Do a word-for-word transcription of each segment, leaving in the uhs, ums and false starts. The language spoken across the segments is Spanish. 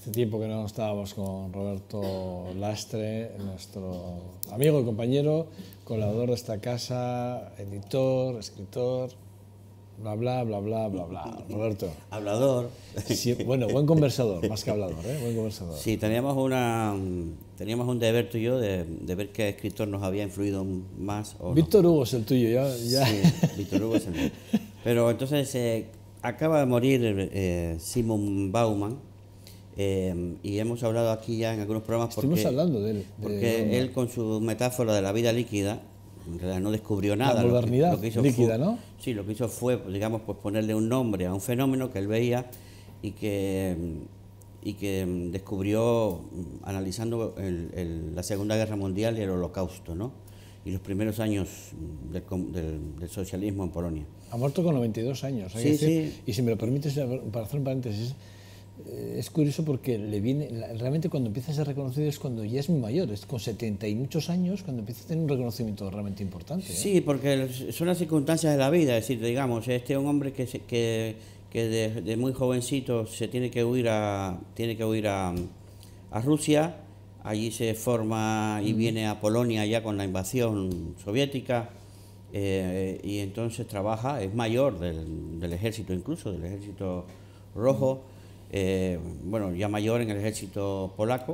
Hace tiempo que no estábamos con Roberto Lastre, nuestro amigo y compañero, colaborador de esta casa, editor, escritor, bla, bla, bla, bla, bla, bla. Roberto. Hablador. Sí, bueno, buen conversador, más que hablador, ¿eh? Buen conversador. Sí, teníamos, una, teníamos un deber tú y yo de, de ver qué escritor nos había influido más o Víctor no. Hugo es el tuyo, ya. ya. Sí, Víctor Hugo es el mío. Pero entonces eh, acaba de morir eh, Simon Bauman. Eh, y hemos hablado aquí ya en algunos programas porque, Estuvimos hablando de él. De porque Bauman. él con su metáfora de la vida líquida, en realidad no descubrió nada. La modernidad lo que, lo que hizo líquida, fue, ¿no? Sí, lo que hizo fue, digamos, pues ponerle un nombre a un fenómeno que él veía y que, y que descubrió analizando el, el, la Segunda Guerra Mundial y el Holocausto, ¿no? Y los primeros años del, del, del socialismo en Polonia. Ha muerto con noventa y dos años. Hay Sí, que decir, sí. Y si me lo permites, para hacer un paréntesis, es curioso porque le viene, realmente cuando empieza a ser reconocido es cuando ya es muy mayor, es con setenta y muchos años cuando empieza a tener un reconocimiento realmente importante, ¿eh? Sí, porque son las circunstancias de la vida, es decir, digamos, este es un hombre que, se, que, que de, de muy jovencito se tiene que huir a, tiene que huir a, a Rusia, allí se forma y viene a Polonia ya con la invasión soviética, eh, y entonces trabaja, es mayor del, del ejército incluso, del ejército rojo. Eh, bueno, ya mayor en el ejército polaco,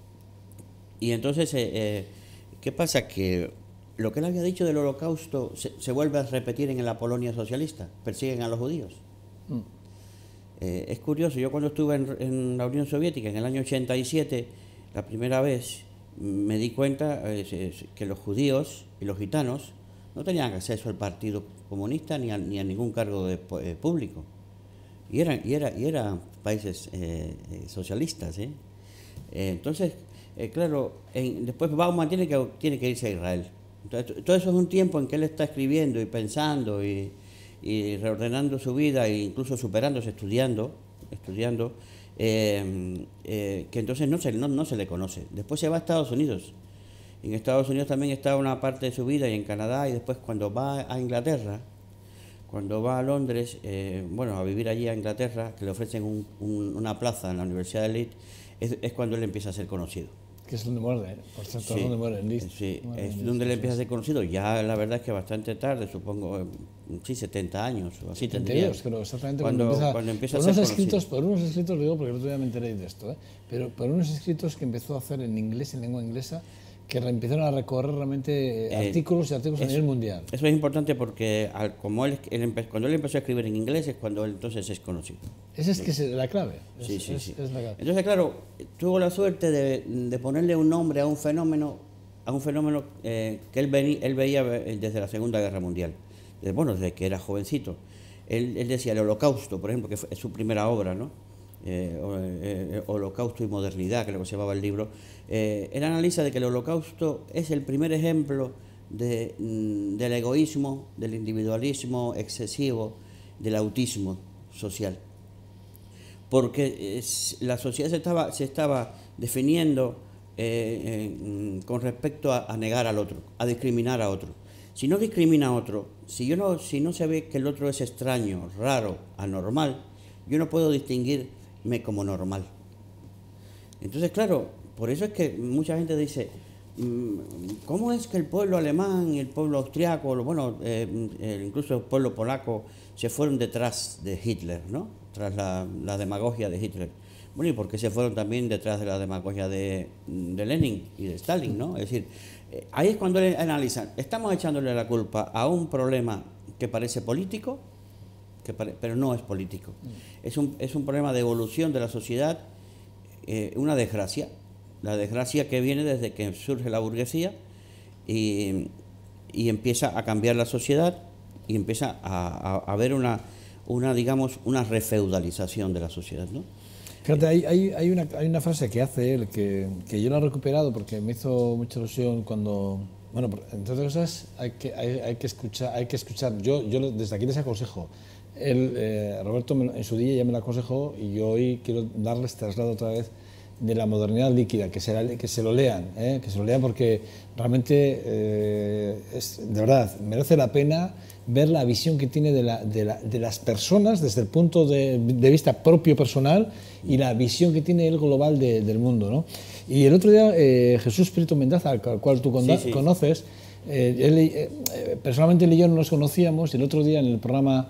y entonces, eh, eh, ¿qué pasa? Que lo que él había dicho del Holocausto se, se vuelve a repetir en la Polonia socialista, persiguen a los judíos. Mm. Eh, es curioso, yo cuando estuve en, en la Unión Soviética en el año ochenta y siete, la primera vez me di cuenta eh, que los judíos y los gitanos no tenían acceso al Partido Comunista ni a, ni a ningún cargo de, eh, público. Y eran, y era, y eran países eh, socialistas, ¿eh? Eh, entonces, eh, claro, en, después Bauman tiene que, tiene que irse a Israel. Entonces, todo eso es un tiempo en que él está escribiendo y pensando y, y reordenando su vida e incluso superándose, estudiando, estudiando eh, eh, que entonces no se, no, no se le conoce. Después se va a Estados Unidos. En Estados Unidos también está una parte de su vida y en Canadá, y después cuando va a Inglaterra, Cuando va a Londres, eh, bueno, a vivir allí a Inglaterra, que le ofrecen un, un, una plaza en la Universidad de Leeds, es, es cuando él empieza a ser conocido. Que es donde muere, ¿eh? Por cierto, Sí, es donde muere en Leeds. Sí, muere es en Leeds, donde él sí, empieza sí. a ser conocido. Ya la verdad es que bastante tarde, supongo, sí, setenta años o así tendría. setenta y dos, creo, exactamente. Cuando, Cuando empieza, cuando empieza por a ser unos escritos, conocido. por unos escritos, digo, porque el otro día me enteré de esto, ¿eh? Pero por unos escritos que empezó a hacer en inglés, en lengua inglesa, que empezaron a recorrer realmente eh, artículos y artículos eso, a nivel mundial. Eso es importante porque al, como él, él empe, cuando él empezó a escribir en inglés es cuando él entonces es conocido. Esa es que es la clave. Es, Sí, sí, es, sí. es la clave. Entonces, claro, tuvo la suerte de, de ponerle un nombre a un fenómeno, a un fenómeno eh, que él, vení, él veía desde la Segunda Guerra Mundial. Desde, bueno, desde que era jovencito. Él, él decía el Holocausto, por ejemplo, que fue, es su primera obra, ¿no? Eh, eh, Holocausto y Modernidad, que es lo que se llamaba el libro. Eh, él analiza de que el Holocausto es el primer ejemplo de, mm, del egoísmo, del individualismo excesivo, del autismo social. Porque es, la sociedad se estaba, se estaba definiendo eh, eh, con respecto a, a negar al otro, a discriminar a otro. Si no discrimina a otro, si, yo no, si no se ve que el otro es extraño, raro, anormal, yo no puedo distinguirme como normal. Entonces, claro, por eso es que mucha gente dice, ¿cómo es que el pueblo alemán y el pueblo austriaco, bueno, eh, incluso el pueblo polaco, se fueron detrás de Hitler, ¿no? Tras la, la demagogia de Hitler? Bueno, y por qué se fueron también detrás de la demagogia de, de Lenin y de Stalin, ¿no? Es decir, eh, ahí es cuando analizan, estamos echándole la culpa a un problema que parece político, que pare, pero no es político. Mm. Es, un, es un problema de evolución de la sociedad, eh, una desgracia, la desgracia que viene desde que surge la burguesía y, y empieza a cambiar la sociedad y empieza a, a, a haber una, una, digamos, una refeudalización de la sociedad, ¿no? Fíjate, hay, hay, hay, una, hay una frase que hace él que, que yo la he recuperado porque me hizo mucha ilusión cuando... Bueno, entre otras cosas, hay que, hay, hay que escuchar, hay que escuchar. Yo, yo desde aquí les aconsejo. Él, eh, Roberto me, en su día ya me lo aconsejó y yo hoy quiero darles traslado otra vez de la modernidad líquida, que se, la, que se lo lean, ¿eh? que se lo lean porque realmente, eh, es, de verdad, merece la pena ver la visión que tiene de, la, de, la, de las personas desde el punto de, de vista propio personal y la visión que tiene el global de, del mundo, ¿no? Y el otro día eh, Jesús Prieto Mendaza, al cual tú sí, sí. conoces, eh, él, eh, personalmente él y yo no nos conocíamos, y el otro día en el programa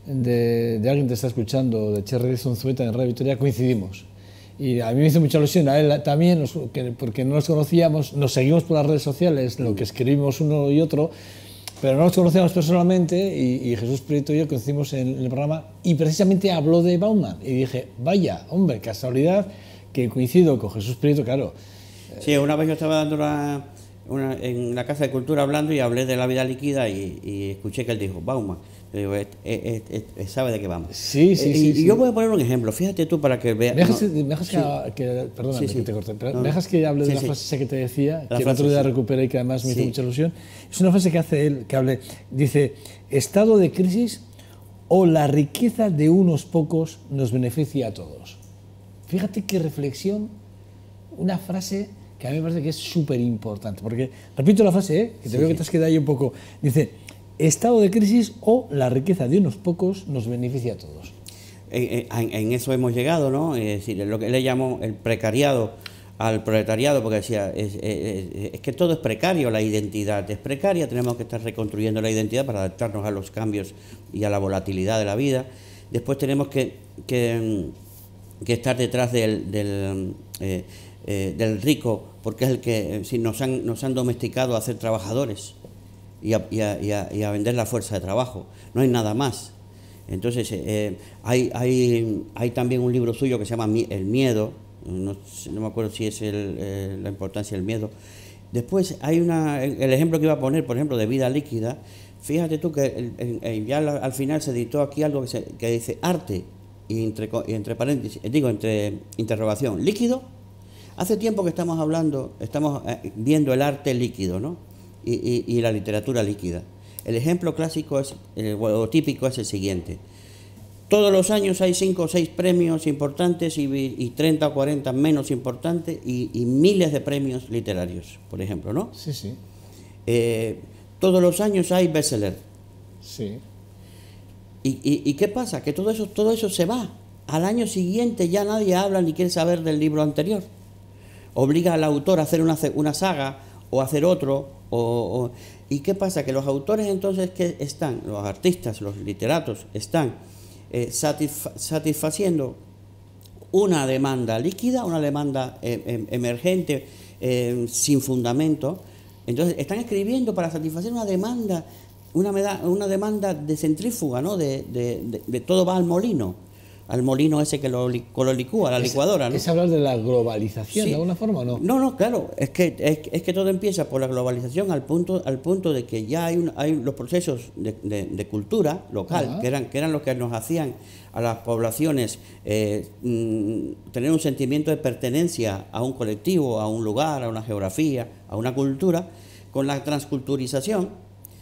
de, de alguien que te está escuchando, de Cherry Zunzueta en Radio Victoria, coincidimos. Y a mí me hizo mucha ilusión, a él también, nos, que, porque no nos conocíamos, nos seguimos por las redes sociales, lo que escribimos uno y otro, pero no nos conocíamos personalmente, y, y Jesús Prieto y yo coincidimos en, en el programa, y precisamente habló de Bauman, y dije, vaya, hombre, casualidad que coincido con Jesús Prieto, claro. Sí, una vez yo estaba dando la, una, en la Casa de Cultura hablando y hablé de la vida líquida y, y escuché que él dijo, Bauman. Yo digo, es, es, es, es, ¿sabe de qué vamos? Sí, sí, eh, sí. Y sí. yo voy a poner un ejemplo, fíjate tú para que veas. ¿Me dejas, no, me dejas sí. que, que, perdóname sí, sí. que te corte, pero no, ¿me dejas que hable de sí, la sí. frase que te decía, la que frase, el otro día sí. recuperé y que además me sí. hizo mucha ilusión? Es una frase que hace él, que hable, dice, estado de crisis o la riqueza de unos pocos nos beneficia a todos. Fíjate qué reflexión, una frase que a mí me parece que es súper importante, porque, repito la frase, ¿eh? que te sí, veo que te has quedado ahí un poco, dice, estado de crisis o la riqueza de unos pocos nos beneficia a todos. En, en, en eso hemos llegado, ¿no? Es decir, lo que él le llamó el precariado al proletariado, porque decía, es, es, es que todo es precario, la identidad es precaria, tenemos que estar reconstruyendo la identidad para adaptarnos a los cambios y a la volatilidad de la vida. Después tenemos que, que, que estar detrás del, del, eh, eh, del rico, porque es el que si nos, han, nos han domesticado a ser trabajadores y a, y, a, y, a, y a vender la fuerza de trabajo, no hay nada más. Entonces, eh, hay, hay, hay también un libro suyo que se llama El Miedo, no, no me acuerdo si es el, eh, la importancia del miedo. Después hay una, el ejemplo que iba a poner, por ejemplo, de vida líquida. Fíjate tú que el, el, el, ya al final se editó aquí algo que, se, que dice arte, y entre, y entre paréntesis, digo, entre interrogación, líquido. Hace tiempo que estamos hablando, estamos viendo el arte líquido, ¿no? Y, y, y la literatura líquida. El ejemplo clásico es, el, o típico es el siguiente. Todos los años hay cinco o seis premios importantes y, y treinta o cuarenta menos importantes y, y miles de premios literarios, por ejemplo, ¿no? Sí, sí. Eh, todos los años hay bestseller. Sí. ¿Y, y, ¿Y qué pasa? Que todo eso, todo eso se va. Al año siguiente ya nadie habla ni quiere saber del libro anterior. Obliga al autor a hacer una, una saga o hacer otro. O, o, ¿Y qué pasa? Que los autores entonces que están, los artistas, los literatos, están eh, satisfa satisfaciendo una demanda líquida, una demanda eh, eh, emergente, eh, sin fundamento. Entonces están escribiendo para satisfacer una demanda, una, una demanda de centrífuga, ¿no? De, de, de, de todo va al molino. Al molino ese que lo, lo licúa, la es, licuadora, ¿no? ¿Es hablar de la globalización sí. de alguna forma o no? No, no, claro, es que, es, es que todo empieza por la globalización al punto, al punto de que ya hay, un, hay los procesos de, de, de cultura local, que eran, que eran los que nos hacían a las poblaciones eh, mm, tener un sentimiento de pertenencia a un colectivo, a un lugar, a una geografía, a una cultura. Con la transculturización,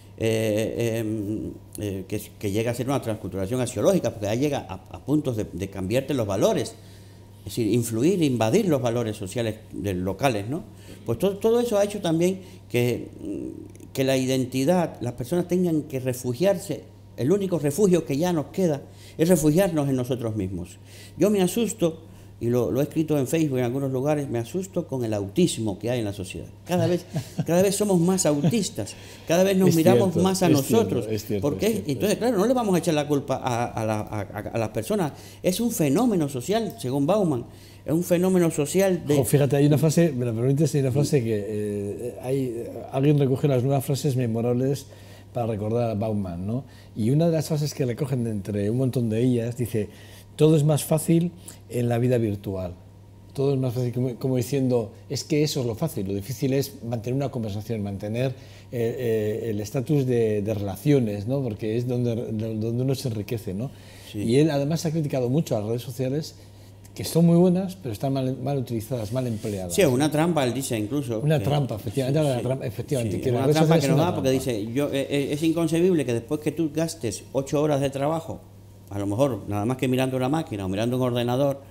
Eh, eh, eh, que, que llega a ser una transculturación axiológica, porque ya llega a, a puntos de, de cambiarte los valores, es decir, influir, invadir los valores sociales de, locales, ¿no? Pues todo, todo eso ha hecho también que, que la identidad, las personas tengan que refugiarse, el único refugio que ya nos queda es refugiarnos en nosotros mismos. Yo me asusto, y lo, lo he escrito en Facebook en algunos lugares, me asusto con el autismo que hay en la sociedad. Cada vez, cada vez somos más autistas, cada vez nos es miramos cierto, más a nosotros. Cierto, es cierto, porque es cierto, entonces, claro, no le vamos a echar la culpa a, a, la, a, a las personas. Es un fenómeno social, según Bauman. Es un fenómeno social de... Oh, fíjate, hay una frase, me lo permites, hay una frase que eh, hay, alguien recoge las nuevas frases memorables para recordar a Bauman, ¿no? Y una de las frases que recogen de entre un montón de ellas dice: todo es más fácil en la vida virtual. Todo es más fácil, como, como diciendo, es que eso es lo fácil, lo difícil es mantener una conversación, mantener eh, eh, el estatus de, de relaciones, ¿no? Porque es donde, donde uno se enriquece, ¿no? Sí. Y él además ha criticado mucho a las redes sociales, que son muy buenas, pero están mal, mal utilizadas, mal empleadas. Sí, una trampa, él dice incluso. Una que, trampa, efectivamente. Sí, una trampa, efectivamente sí, que una trampa que nos da porque dice, yo, eh, es inconcebible que después que tú gastes ocho horas de trabajo, a lo mejor nada más que mirando una máquina o mirando un ordenador,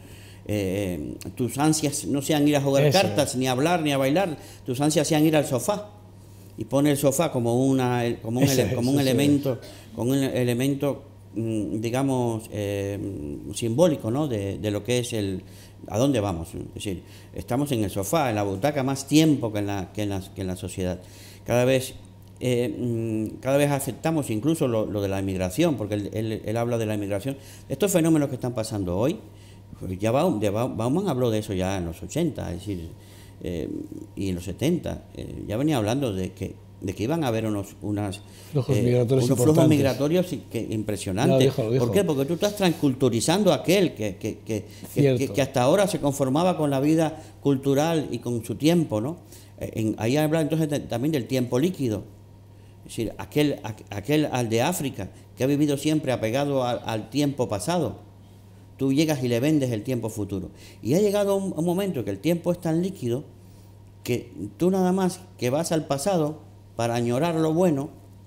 eh, tus ansias no sean ir a jugar Eso cartas, es. ni a hablar, ni a bailar, tus ansias sean ir al sofá. Y pone el sofá como, una, como un, Eso ele, es, como un eso elemento, como un elemento mm, digamos, eh, simbólico, ¿no? de, de lo que es el... ¿A dónde vamos? Es decir, estamos en el sofá, en la butaca, más tiempo que en la, que en la, que en la sociedad. Cada vez, eh, cada vez aceptamos incluso lo, lo de la inmigración, porque él, él, él habla de la inmigración. Estos fenómenos que están pasando hoy, ya Baum, de Bauman habló de eso ya en los ochenta, es decir, eh, y en los setenta. Eh, ya venía hablando de que de que iban a haber unos unas flujos eh, migratorios unos flujos migratorios que, impresionantes. No, dijo, dijo. ¿Por qué? Porque tú estás transculturizando a aquel que, que, que, que, que hasta ahora se conformaba con la vida cultural y con su tiempo, ¿no? En, ahí habla entonces de, también del tiempo líquido. Es decir, aquel, aquel al de África que ha vivido siempre apegado al, al tiempo pasado, tú llegas y le vendes el tiempo futuro. Y ha llegado un, un momento que el tiempo es tan líquido que tú nada más que vas al pasado para añorar lo bueno,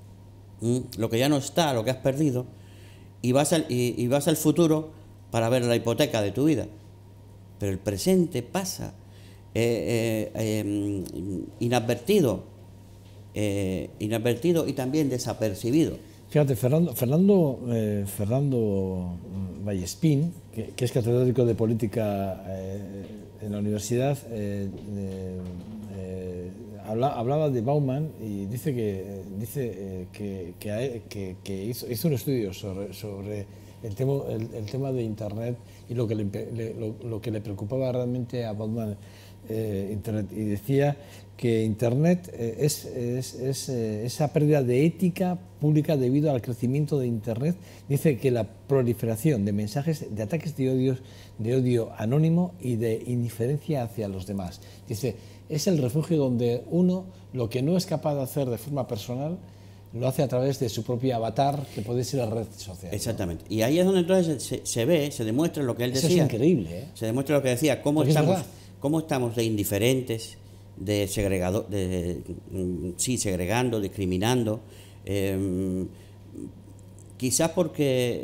lo que ya no está, lo que has perdido, y vas al, y, y vas al futuro para ver la hipoteca de tu vida. Pero el presente pasa eh, eh, eh, inadvertido, eh, inadvertido y también desapercibido. Fíjate, Fernando, Fernando, eh, Fernando Vallespín, que, que es catedrático de política eh, en la universidad, eh, eh, eh, habla, hablaba de Bauman y dice que, dice, eh, que, que, que, que hizo, hizo un estudio sobre, sobre el, tema, el, el tema de Internet y lo que le, le, lo, lo que le preocupaba realmente a Bauman eh, Internet, y decía que Internet eh, es, es, es eh, esa pérdida de ética pública debido al crecimiento de Internet. Dice que la proliferación de mensajes de ataques de odio, de odio anónimo y de indiferencia hacia los demás. Dice, es el refugio donde uno lo que no es capaz de hacer de forma personal lo hace a través de su propio avatar, que puede ser la red social. Exactamente. ¿No? Y ahí es donde entonces se, se ve, se demuestra lo que él Eso decía. Es increíble, ¿eh? Se demuestra lo que decía, cómo estamos, cómo estamos de indiferentes, de segregado, de, de, sí, segregando, discriminando, eh, quizás porque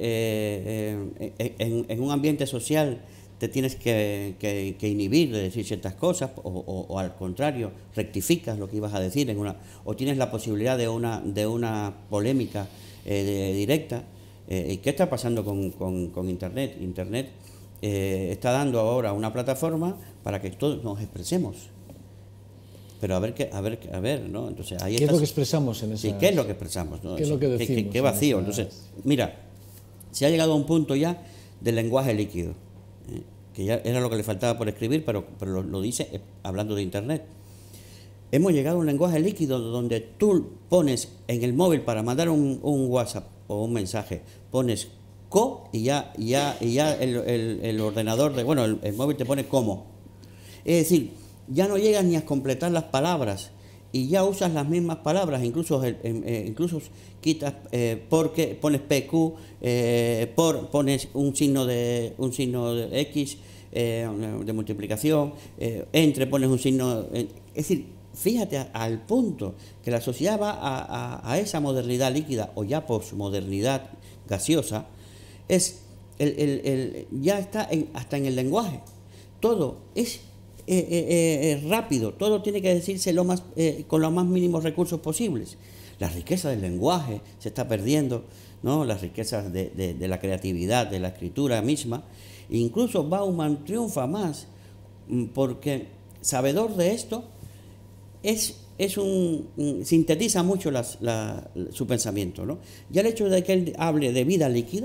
eh, eh, en, en un ambiente social te tienes que, que, que inhibir de decir ciertas cosas o, o, o al contrario, rectificas lo que ibas a decir en una, o tienes la posibilidad de una, de una polémica eh, de, directa. Eh, ¿Y qué está pasando con, con, con Internet? Internet eh, está dando ahora una plataforma para que todos nos expresemos. Pero a ver, qué, a ver, a ver, ¿no? Entonces, ahí ¿Qué estás, es lo que expresamos en esa? Sí, ¿qué es lo que expresamos? ¿No? ¿Qué es lo que decimos? ¿Qué, qué, qué vacío? Esas... Entonces, mira, se ha llegado a un punto ya del lenguaje líquido, ¿eh? Que ya era lo que le faltaba por escribir, pero, pero lo, lo dice eh, hablando de Internet. Hemos llegado a un lenguaje líquido donde tú pones en el móvil para mandar un, un WhatsApp o un mensaje, pones co y ya, y ya, y ya el, el, el ordenador, de, bueno, el, el móvil te pone como. Es decir, ya no llegas ni a completar las palabras y ya usas las mismas palabras, incluso, eh, eh, incluso quitas eh, porque, pones P Q, eh, por, pones un signo de un signo de X eh, de multiplicación, eh, entre pones un signo, eh, es decir, fíjate a, al punto que la sociedad va a, a, a esa modernidad líquida o ya posmodernidad gaseosa, es el, el, el, ya está en, hasta en el lenguaje, todo es Eh, eh, eh, rápido, todo tiene que decirse lo más, eh, con los más mínimos recursos posibles. La riqueza del lenguaje se está perdiendo, ¿no? Las riquezas de, de, de la creatividad, de la escritura misma. E incluso Bauman triunfa más porque, sabedor de esto, es, es un, sintetiza mucho las, la, su pensamiento, ¿no? Ya el hecho de que él hable de vida líquida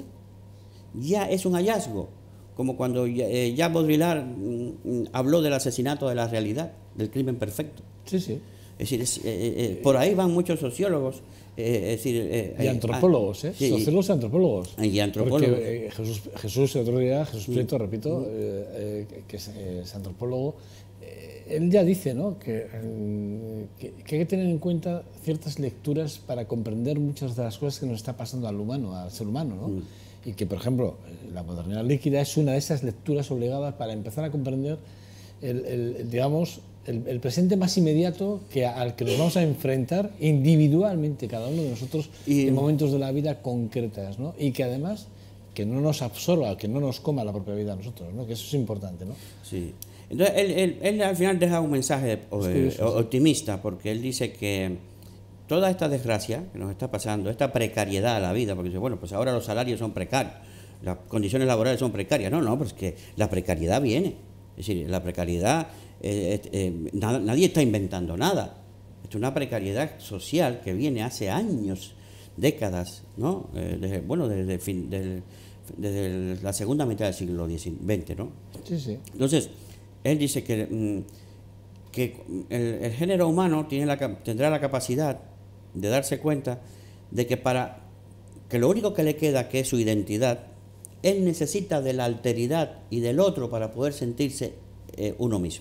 ya es un hallazgo. Como cuando eh, Jacques Baudrillard mm, habló del asesinato de la realidad, del crimen perfecto. Sí, sí. Es decir, es, eh, eh, por ahí van muchos sociólogos. Eh, es decir, eh, y antropólogos, ¿eh? Sí, sociólogos y antropólogos. Y antropólogos. Porque eh, Jesús, Jesús, el otro día, Jesús Prieto, mm. repito, eh, eh, que es, eh, es antropólogo, eh, él ya dice, ¿no?, que, eh, que, que hay que tener en cuenta ciertas lecturas para comprender muchas de las cosas que nos está pasando al humano, al ser humano, ¿no? Mm. Y que, por ejemplo, la modernidad líquida es una de esas lecturas obligadas para empezar a comprender el, el, digamos, el, el presente más inmediato que al que nos vamos a enfrentar individualmente, cada uno de nosotros, y en momentos de la vida concretas, ¿no? Y que además que no nos absorba, que no nos coma la propia vida a nosotros, ¿no? Que eso es importante, ¿no? Sí. Entonces, él, él, él al final deja un mensaje curioso, optimista, porque él dice que toda esta desgracia que nos está pasando, esta precariedad a la vida, porque dice, bueno, pues ahora los salarios son precarios, las condiciones laborales son precarias. No, no, pues que la precariedad viene. Es decir, la precariedad, eh, eh, nada, nadie está inventando nada. Es una precariedad social que viene hace años, décadas, ¿no? Eh, desde, bueno, desde, fin, desde, desde la segunda mitad del siglo veinte, ¿no? Sí, sí. Entonces, él dice que, que el, el género humano tiene la, tendrá la capacidad de darse cuenta de que para que lo único que le queda, que es su identidad, él necesita de la alteridad y del otro para poder sentirse eh, uno mismo.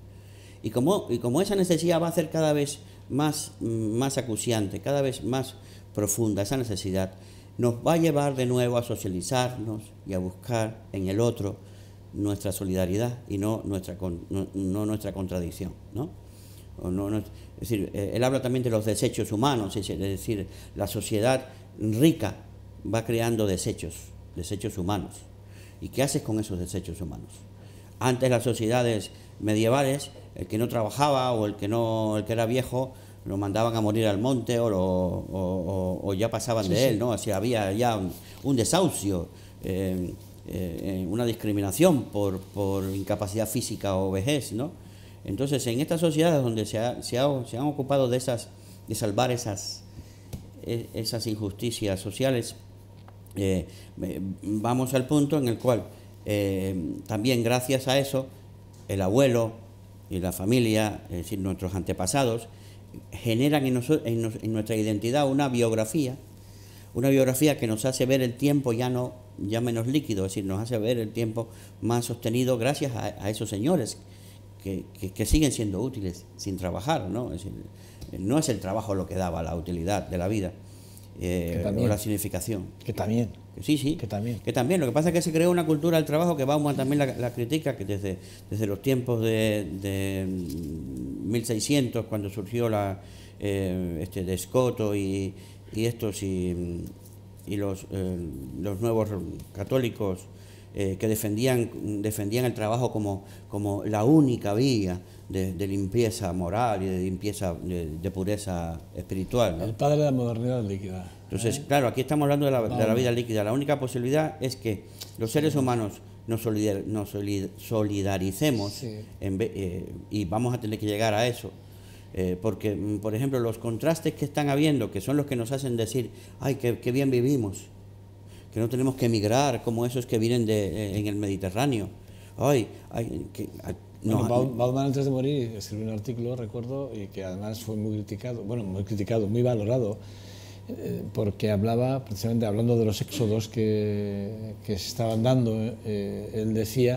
Y como, y como esa necesidad va a ser cada vez más, más acuciante, cada vez más profunda, esa necesidad nos va a llevar de nuevo a socializarnos y a buscar en el otro nuestra solidaridad y no nuestra, no, no nuestra contradicción, ¿no? O no, no, es decir, eh, él habla también de los desechos humanos, es decir, la sociedad rica va creando desechos, desechos humanos. ¿Y qué haces con esos desechos humanos? Antes las sociedades medievales, el que no trabajaba o el que no, el que era viejo, lo mandaban a morir al monte o, lo, o, o, o ya pasaban sí, de él, ¿no? Así había ya un, un desahucio, eh, eh, una discriminación por, por incapacidad física o vejez, ¿no? Entonces, en estas sociedades donde se, ha, se, ha, se han ocupado de esas, de salvar esas, esas injusticias sociales, eh, vamos al punto en el cual eh, también gracias a eso el abuelo y la familia, es decir, nuestros antepasados, generan en, nosotros, en, nos, en nuestra identidad una biografía, una biografía que nos hace ver el tiempo ya no ya menos líquido, es decir, nos hace ver el tiempo más sostenido gracias a, a esos señores que, que, que siguen siendo útiles sin trabajar, ¿no? Es decir, no es el trabajo lo que daba la utilidad de la vida eh, o la significación. Que también. Sí, sí, que también. Que también. Lo que pasa es que se creó una cultura del trabajo que Bauman también la, la critica, que desde, desde los tiempos de, de mil seiscientos, cuando surgió la eh, este de Escoto y, y estos y, y los, eh, los nuevos católicos eh, que defendían, defendían el trabajo como, como la única vía de, de limpieza moral y de limpieza de, de pureza espiritual, ¿no? El padre de la modernidad líquida. Entonces, ¿eh? Claro, aquí estamos hablando de la, de la vida líquida. La única posibilidad es que los seres humanos nos, solidar, nos solidaricemos sí. en, eh, y vamos a tener que llegar a eso. Eh, porque, por ejemplo, los contrastes que están habiendo, que son los que nos hacen decir, ay, qué, qué bien vivimos, que no tenemos que emigrar como esos que vienen de, eh, en el Mediterráneo. Ay, ay, que... Ay, no, bueno, Bauman antes de morir escribió un artículo, recuerdo, y que además fue muy criticado, bueno, muy criticado, muy valorado, eh, porque hablaba, precisamente hablando de los éxodos que, que se estaban dando, eh, él decía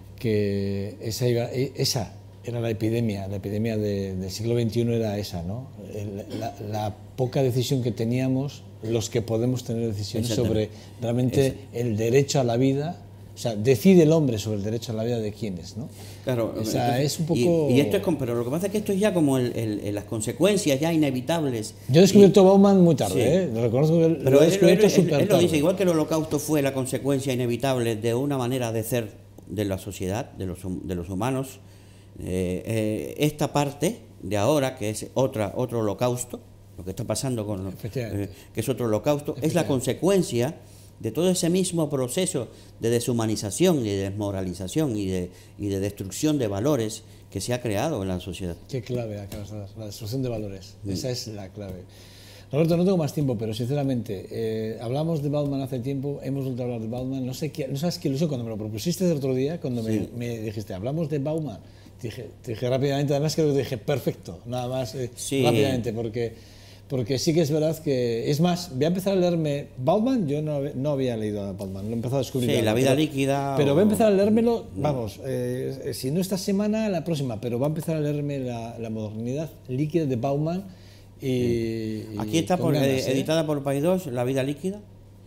que esa, iba, esa era la epidemia, la epidemia de, del siglo veintiuno era esa, ¿no? El, la, la poca decisión que teníamos, los que podemos tener decisiones sobre realmente Ese. el derecho a la vida. O sea, decide el hombre sobre el derecho a la vida de quiénes, ¿no? Claro, o sea, entonces, es un poco... Y, y esto es, pero lo que pasa es que esto es ya como el, el, el, las consecuencias ya inevitables. Yo he descubierto y... Bauman muy tarde, sí. ¿eh? Lo reconozco que pero lo he él, descubierto él, súper tarde. Él lo dice, igual que el holocausto fue la consecuencia inevitable de una manera de ser de la sociedad, de los, de los humanos, eh, eh, esta parte de ahora, que es otra, otro holocausto, lo que está pasando con... Eh, que es otro holocausto, es la consecuencia de todo ese mismo proceso de deshumanización y de desmoralización y de, y de destrucción de valores que se ha creado en la sociedad. Qué clave acabas de dar, la destrucción de valores, sí. Esa es la clave. Roberto, no tengo más tiempo, pero sinceramente, eh, hablamos de Bauman hace tiempo, hemos vuelto a hablar de Bauman, no sé qué, no sabes qué ilusión cuando me lo propusiste el otro día, cuando sí. me, me dijiste, hablamos de Bauman, te dije, te dije rápidamente, además creo que te dije, perfecto, nada más, eh, sí. rápidamente, porque... Porque sí que es verdad que... Es más, voy a empezar a leerme Bauman, yo no, no había leído a Bauman, lo he empezado a descubrir. Sí, ahora, La vida pero, líquida... Pero o... voy a empezar a leérmelo, vamos, eh, si no esta semana, la próxima, pero voy a empezar a leerme La, la modernidad líquida de Bauman. Y, sí. Aquí está por, ganas, ¿eh? editada por Paidós, La vida líquida,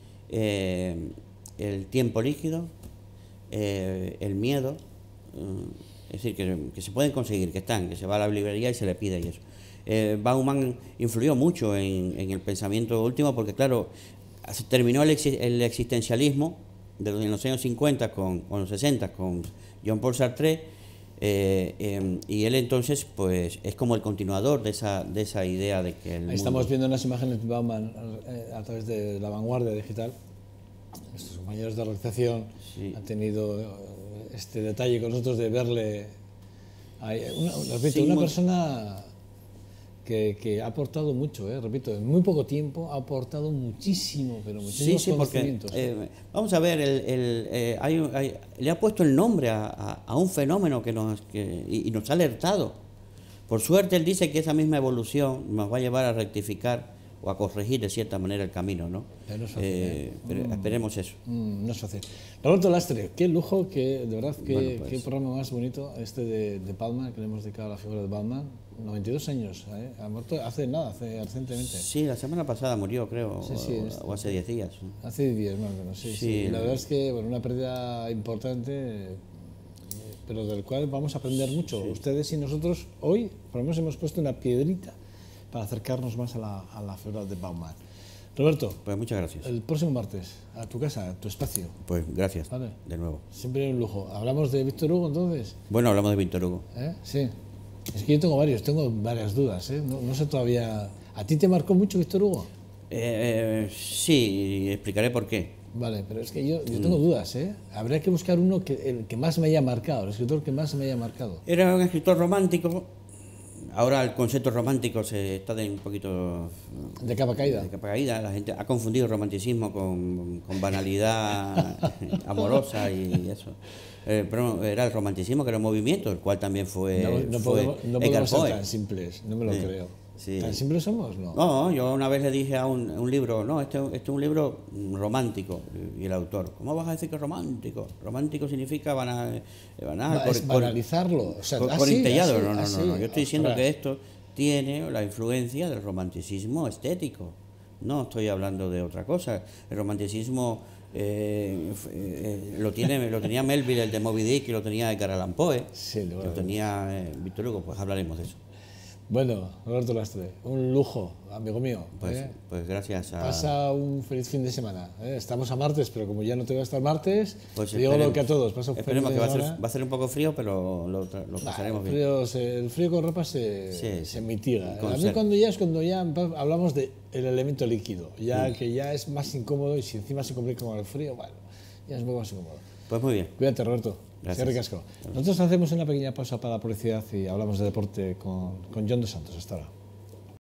eh, El tiempo líquido, eh, El miedo, eh, es decir, que, que se pueden conseguir, que están, que se va a la librería y se le pide y eso. Eh, Bauman influyó mucho en, en el pensamiento último porque, claro, terminó el, el existencialismo de los, en los años cincuenta con, con los sesenta con Jean-Paul Sartre, eh, eh, y él entonces pues es como el continuador de esa, de esa idea de que el Ahí estamos mundo... viendo unas imágenes de Bauman eh, a través de La Vanguardia Digital. Nuestros compañeros de realización Sí. han tenido eh, este detalle con nosotros de verle. Ahí, una, repito, Sí, una muy- persona que, que ha aportado mucho, eh, repito, en muy poco tiempo ha aportado muchísimo, pero Sí, muchísimos sí, porque conocimientos. eh, vamos a ver, el, el, eh, hay, un- hay- le ha puesto el nombre a, a- a un fenómeno que nos, que, y, y nos ha alertado. Por suerte, él dice que esa misma evolución nos va a llevar a rectificar o a corregir de cierta manera el camino, ¿no? Pero no es fácil, Eh, ¿eh? pero esperemos eso. Mm, no es fácil. Roberto Lastre, qué lujo, qué, de verdad, qué, Bueno, pues. qué programa más bonito este de, de Bauman, que le hemos dedicado a la figura de Bauman. noventa y dos años, ¿eh? Ha muerto hace nada, hace recientemente. Sí, la semana pasada murió, creo, Sí, sí, o, este- o hace diez días. Hace días más o menos, sí, sí. Sí. Y la verdad es que, bueno, una pérdida importante, eh, pero del cual vamos a aprender mucho. Ustedes y nosotros hoy, por lo menos, hemos puesto una piedrita para acercarnos más a la, a la figura de Bauman. Roberto, Pues muchas gracias. el próximo martes, a tu casa, a tu espacio. Pues gracias, Vale. de nuevo. Siempre un lujo. ¿Hablamos de Víctor Hugo entonces? Bueno, hablamos de Víctor Hugo. ¿Eh? Sí. Es que yo tengo varios, tengo varias dudas. ¿eh? No, no sé todavía. ¿A ti te marcó mucho Víctor Hugo? Eh, sí, y explicaré por qué. Vale, pero es que yo, yo tengo dudas. ¿eh? Habría que buscar uno que, el que más me haya marcado, el escritor que más me haya marcado. Era un escritor romántico. Ahora el concepto romántico se está de un poquito De capa caída. de capa caída. La gente ha confundido romanticismo con, con banalidad amorosa y eso. Eh, pero era el romanticismo que era un movimiento, el cual también fue, No, no fue podemos, no Edgar podemos ser Poe. tan simples, no me lo Sí, creo. sí. ¿Tan simples somos? No. No, yo una vez le dije a un, a un libro, no, este, este es un libro romántico, y el autor, ¿cómo vas a decir que es romántico? Romántico significa banal, banal Va- cor- es cor- banalizarlo. O sea, cor- así, corintellado. así, no, no, no, así. no, yo estoy diciendo Ahora, que esto tiene la influencia del romanticismo estético. No estoy hablando de otra cosa. El romanticismo eh, f- eh, lo tiene, lo tenía Melville, el de Moby Dick, y lo tenía Edgar Allan Poe, Sí, lo- lo tenía eh, Víctor Hugo. Pues hablaremos de eso. Bueno, Roberto Lastre, un lujo, amigo mío. Pues, ¿eh? pues gracias a... Pasa un feliz fin de semana. ¿eh? Estamos a martes, pero como ya no te voy a estar martes, Pues te digo lo esperemos- que a todos. Pasa un feliz Esperemos fin que de va a, ser, semana. va a ser un poco frío, pero lo, tra- lo Nah, pasaremos el, bien. frío se- el frío con ropa se, Sí, se sí. mitiga. Y con A mí ser- cuando ya es cuando ya empa- hablamos del elemento líquido, ya Mm. que ya es más incómodo y si encima se complica con el frío, bueno, ya es muy más incómodo. Pues muy bien. Cuídate, Roberto. Gracias. Cierre casco. Nosotros hacemos una pequeña pausa para la publicidad y hablamos de deporte con, con John dos Santos. Hasta ahora.